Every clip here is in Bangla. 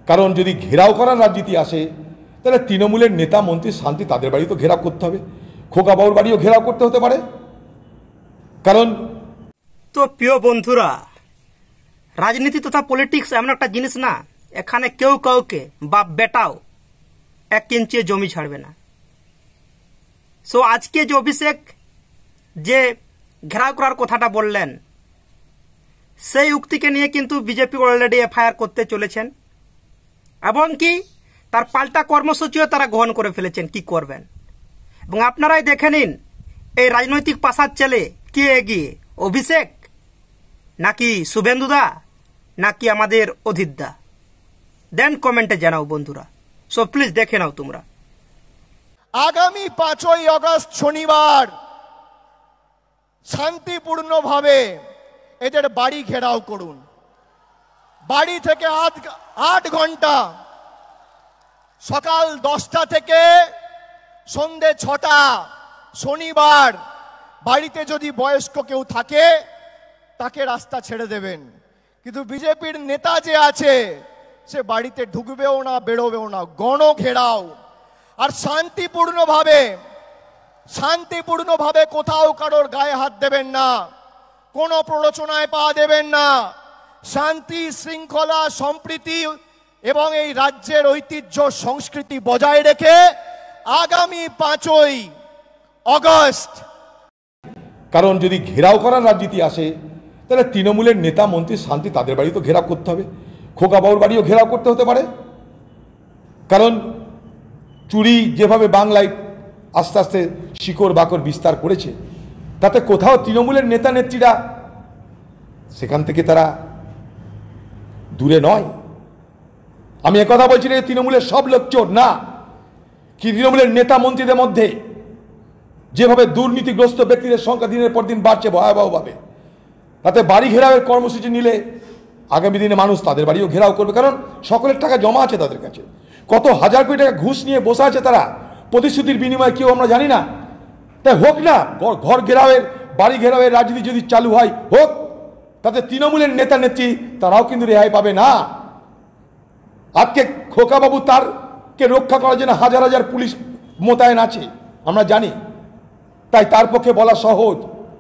কারণ যদি ঘেরাও করার রাজনীতি আসে তাহলে তৃণমূলের নেতা মন্ত্রী শান্তি তাদের বাড়ি তো ঘেরাও করতে হবে, খোকা বাবুর বাড়িও ঘেরাও করতে হতে পারে। কারণ তো প্রিয় বন্ধুরা, রাজনীতি তথা পলিটিক্স এমন একটা জিনিস না, এখানে কেউ কাউকে বাপ বেটাও 1 ইঞ্চি জমি ছাড়বে না। সো আজকে যে অভিষেক যে ঘেরাও করার কথাটা বললেন, সেই উক্তিকে নিয়ে কিন্তু বিজেপি অলরেডি এফআইআর করতে চলেছেন এবং কি তার পাল্টা কর্মসূচিও তারা গ্রহণ করে ফেলেছেন কি করবেন। এবং আপনারাই দেখে নিন এই রাজনৈতিক পাশার ছেলে কে এগিয়ে, অভিষেক নাকি শুভেন্দুদা নাকি আমাদের অধীরদা? দেন কমেন্টে জানাও বন্ধুরা। সো প্লিজ দেখে নাও তোমরা। আগামী 5ই আগস্ট শনিবার শান্তিপূর্ণভাবে এদের বাড়ি ঘেরাও করুন। বাড়ি থেকে 8 ঘন্টা, সকাল 10টা থেকে সন্ধে 6টা শনিবার বাড়িতে যদি বয়স্ক কেউ থাকে তাকে রাস্তা ছেড়ে দেবেন। কিন্তু বিজেপির নেতা যে আছে সে বাড়িতে ঢুকবেও না, বেরোবেও না, গণ ঘেরাও। আর শান্তিপূর্ণভাবে কোথাও কারোর গায়ে হাত দেবেন না, কোনো প্ররোচনায় পা দেবেন না। শান্তি শৃঙ্খলা সম্প্রীতি এবং এই রাজ্যের ঐতিহ্য সংস্কৃতি বজায় রেখে আগামী 5ই আগস্ট, কারণ যদি ঘেরাও করার রাজনীতি আসে তাহলে তৃণমূলের নেতা মন্ত্রী শান্তি তাদের বাড়ি তো ঘেরাও করতে হবে, খোকা বাবুর বাড়িও ঘেরাও করতে হতে পারে। কারণ চুরি যেভাবে বাংলায় আস্তে আস্তে শিকড় বাকড় বিস্তার করেছে, তাতে কোথাও তৃণমূলের নেতা নেত্রীরা সেখান থেকে তারা দূরে নয়। আমি একথা বলছি না তৃণমূলের সব লোক চোর না, কি তৃণমূলের নেতা মন্ত্রীদের মধ্যে যেভাবে দুর্নীতিগ্রস্ত ব্যক্তিদের সংখ্যা দিনের পর দিন বাড়ছে ভয়াবহভাবে, তাতে বাড়ি ঘেরাওয়ের কর্মসূচি নিলে আগামী দিনে মানুষ তাদের বাড়িও ঘেরাও করবে। কারণ সকলের টাকা জমা আছে তাদের কাছে, কত হাজার কোটি টাকা ঘুষ নিয়ে বসে আছে তারা, প্রতিশ্রুতির বিনিময়ে কেউ আমরা জানি না। তাই হোক না ঘর ঘেরাওয়ের, বাড়ি ঘেরাওয়ের রাজনীতি যদি চালু হয় হোক, তাতে তৃণমূলের নেতা নেত্রী তারাও কিন্তু রেহাই পাবে না। আজকে খোকাবাবু তারকে রক্ষা করার জন্য হাজার হাজার পুলিশ মোতায়েন আছে আমরা জানি, তাই তার পক্ষে বলা সহজ।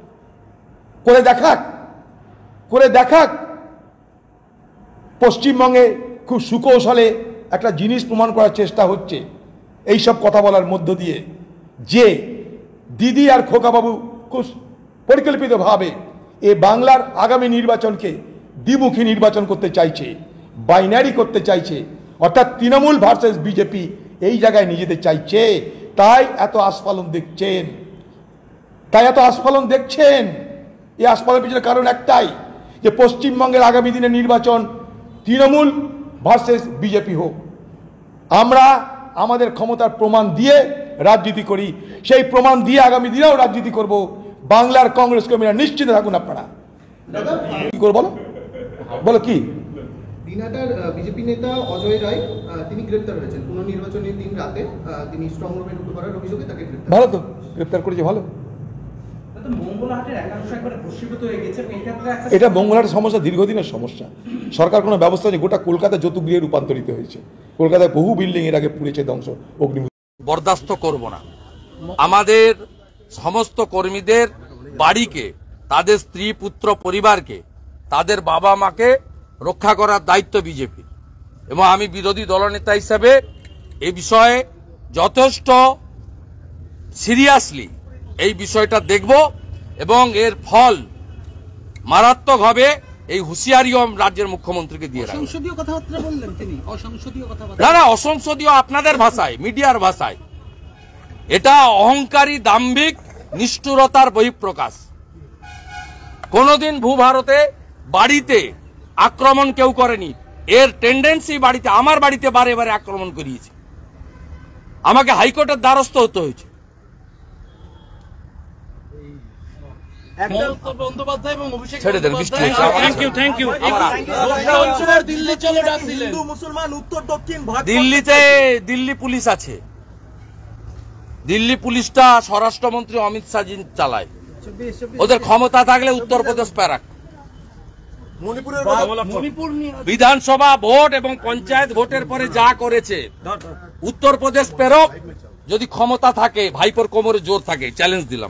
করে দেখাক পশ্চিমবঙ্গে খুব সুকৌশলে একটা জিনিস প্রমাণ করার চেষ্টা হচ্ছে এইসব কথা বলার মধ্য দিয়ে, যে দিদি আর খোকাবাবু খুব পরিকল্পিতভাবে এ বাংলার আগামী নির্বাচনকে দ্বিমুখী নির্বাচন করতে চাইছে, বাইনারি করতে চাইছে, অর্থাৎ তৃণমূল ভার্সেস বিজেপি এই জায়গায় নিয়ে যেতে চাইছে। তাই এত আস্ফালন দেখছেন, এই আস্ফালনের পিছনে কারণ একটাই, যে পশ্চিমবঙ্গের আগামী দিনের নির্বাচন তৃণমূল ভার্সেস বিজেপি হোক। আমরা আমাদের ক্ষমতার প্রমাণ দিয়ে রাজনীতি করি, সেই প্রমাণ দিয়ে আগামী দিনেও রাজনীতি করব। বাংলার কংগ্রেস কর্মীরা নিশ্চিত থাকুন। আপনারা কি করবো বলো কি? দিনহাটার বিজেপি নেতা অজয় রায় তিনি গ্রেপ্তার হয়েছেন পুনর্নির্বাচনের দিন রাতে। তিনি স্ট্রং রুমে ঢুকে পড়ার অভিযোগে তাকে ভালো তো গ্রেপ্তার করেছে, ভালো। এটা মঙ্গলহাটের সমস্যা, দীর্ঘদিনের সমস্যা। সরকার কোনো ব্যবস্থা নেই, গোটা কলকাতা যৌতুগৃহে রূপান্তরিত হয়েছে। কলকাতায় বহু বিল্ডিং এর আগে পুড়েছে, ধ্বংস, অগ্নি। বরদাস্ত করব না। আমাদের সমস্ত কর্মীদের বাড়িকে, তাদের স্ত্রী পুত্র পরিবারকে, তাদের বাবা মাকে রক্ষা করার দায়িত্ব বিজেপির, এবং আমি বিরোধী দলনেতা হিসেবে এই বিষয়ে যথেষ্ট সিরিয়াসলি এই বিষয়টা দেখব এবং এর ফল মারাত্মক হবে। এই হুঁশিয়ারিও রাজ্যের মুখ্যমন্ত্রীকে দিয়ে রাখবেন। অসংসদীয় কথাবার্তা বললেন তিনি, অসংসদীয় কথাবার্তা। না, অসংসদীয় আপনাদের ভাষায়, মিডিয়ার ভাষায়। এটা অহংকারী, দাম্ভিক, নিষ্ঠুরতার বহিঃপ্রকাশ। কোনদিন ভূভারতে বাড়িতে আক্রমণ কেউ করেনি। এর টেন্ডেন্সি বাড়িতে, আমার বাড়িতে বারে বারে আক্রমণ করিয়েছে, আমাকে হাইকোর্টের দ্বারস্থ হতে হয়েছে। ছেড়ে দেন, দিল্লি পুলিশ আছে, দিল্লি পুলিশটা স্বরাষ্ট্রমন্ত্রী অমিত শাহ চালায়। ওদের ক্ষমতা থাকলে উত্তরপ্রদেশ প্যারাক, বিধানসভা ভোট এবং পঞ্চায়েত ভোটের পরে যা করেছে, উত্তরপ্রদেশ প্রেরক যদি ক্ষমতা থাকে, ভাইপোর কোমরে জোর থাকে, চ্যালেঞ্জ দিলাম।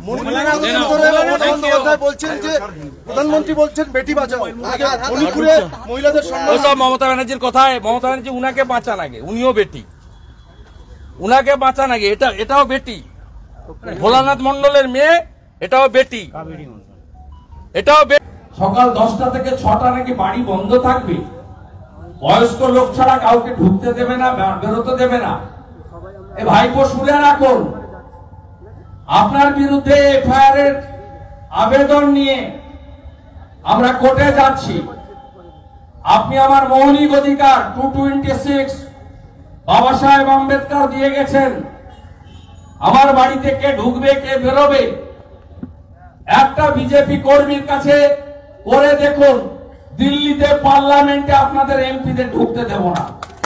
বলছেন যে প্রধানমন্ত্রী বলছেন বেটি বাঁচাও, মণিপুরে মহিলাদের ওসব মমতা ব্যানার্জির কথায়। মমতা ব্যানার্জি উনাকে বাঁচান আগে, উনিও বেটি, উনাকে বাঁচান আগে। এটাও বেটি, ভোলানাথ মন্ডলের মেয়ে, এটাও বেটি, এটাও বেটি। সকাল 10টা থেকে 6টা নাকি বাড়ি বন্ধ থাকবে, বয়স্ক লোক ছাড়া কাউকে ঢুকতে দেবে না, বেরোতে দেবে না। এ ভাইপো শুনে রাখুন, আপনার বিরুদ্ধে এফআইআর এর আবেদন নিয়ে আমরা কোর্টে যাচ্ছি। আপনি আমার মৌলিক অধিকার 226 বাবা সাহেব আম্বেদকর দিয়ে গেছেন। আমার বাড়িতে কে ঢুকবে, কে বেরোবে, একটা বিজেপি কর্মীর কাছে করে দেখুন। দিল্লিতে পার্লামেন্টে আপনাদের এমপিদের ঢুকতে দেব না।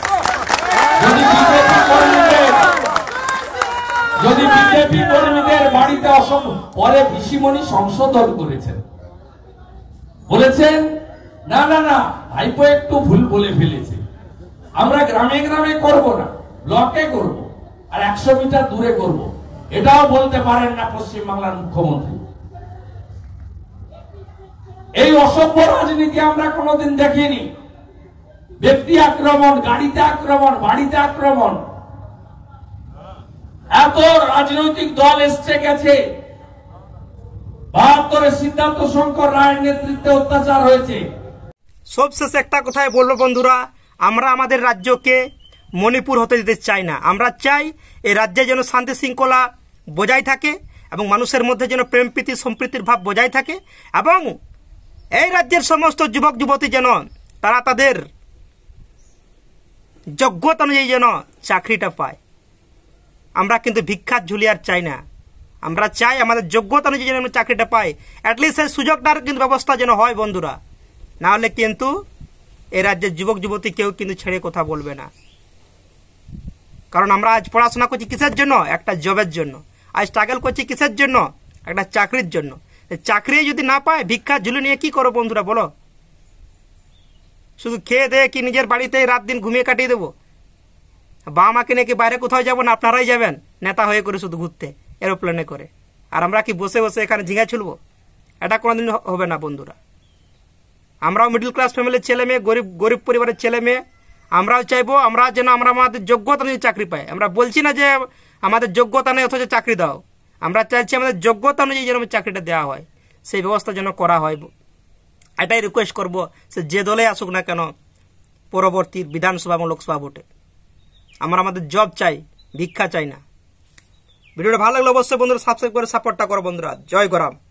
যদি বিজেপি কর্মীদের বাড়িতে পরে পিসিমণি সংশোধন করেছেন, বলেছেন না না না ভাইপো একটু ভুল বলে ফেলেছে, আমরা গ্রামে গ্রামে করব না, ব্লকে করব, আর 100 মিটার দূরে করব। এটাও বলতে পারেন না পশ্চিমবাংলার মুখ্যমন্ত্রী। এই অসভ্য রাজনীতি আমরা কোনোদিন দেখিনি। ব্যক্তি আক্রমণ, গাড়িতে আক্রমণ, বাড়িতে আক্রমণ। এত রাজনৈতিক দল এসছে গেছে, 72-এ সিদ্ধার্থ শঙ্কর রায়ের নেতৃত্বে অত্যাচার হয়েছে। সবশেষে একটা কথাই বলবো বন্ধুরা, আমরা আমাদের রাজ্যকে মণিপুর হতে দিতে চাই না। আমরা চাই এই রাজ্যে যেন শান্তি শৃঙ্খলা বজায় থাকে এবং মানুষের মধ্যে যেন প্রেম প্রীতি সম্প্রীতির ভাব বজায় থাকে, এবং এই রাজ্যের সমস্ত যুবক যুবতী যেন তারা তাদের যোগ্যতা অনুযায়ী যেন চাকরিটা পায়। আমরা কিন্তু ভিক্ষার ঝুলি আর চাই না। আমরা চাই আমাদের যোগ্যতা অনুযায়ী যেন আমরা চাকরিটা পাই। অ্যাটলিস্ট সেই সুযোগটার কিন্তু ব্যবস্থা যেন হয় বন্ধুরা, না হলে কিন্তু এই রাজ্যের যুবক যুবতী কেউ কিন্তু ছেড়ে কথা বলবে না। কারণ আমরা আজ পড়াশোনা করছি কিসের জন্য? একটা জবের জন্য। আজ স্ট্রাগল করছি কিসের জন্য? একটা চাকরির জন্য। চাকরি যদি না পায়, ভিক্ষার ঝুলি নিয়ে কি করো বন্ধুরা বলো? শুধু খেয়ে দেয়ে কি নিজের বাড়িতে রাত দিন ঘুমিয়ে কাটিয়ে দেবো? বাবা মাকে নিয়ে কি বাইরে কোথাও যাবো না? আপনারাই যাবেন নেতা হয়ে করে শুধু ঘুরতে এরোপ্লেনে করে, আর আমরা কি বসে বসে এখানে ঝিঙা ছুলবো? এটা কোনোদিন হবে না বন্ধুরা। আমরাও মিডল ক্লাস ফ্যামিলির ছেলে মেয়ে, গরিব পরিবারের ছেলে মেয়ে। আমরাও চাইবো আমরা যেন আমরা আমাদের যোগ্যতা নিয়ে চাকরি পাই। আমরা বলছি না যে আমাদের যোগ্যতা নেই অথচ চাকরি দাও। আমরা চাইছি আমাদের যোগ্যতা অনুযায়ী যেন চাকরিটা দেওয়া হয়, সেই ব্যবস্থা যেন করা হয়। এটাই রিকোয়েস্ট করবো, সে যে দলে আসুক না কেন পরবর্তী বিধানসভা এবং লোকসভা ভোটে। আমরা আমাদের জব চাই, ভিক্ষা চাই না। ভিডিওটা ভালো লাগলে অবশ্যই বন্ধুরা সাবস্ক্রাইব করে সাপোর্টটা করো বন্ধুরা। জয় গরাম।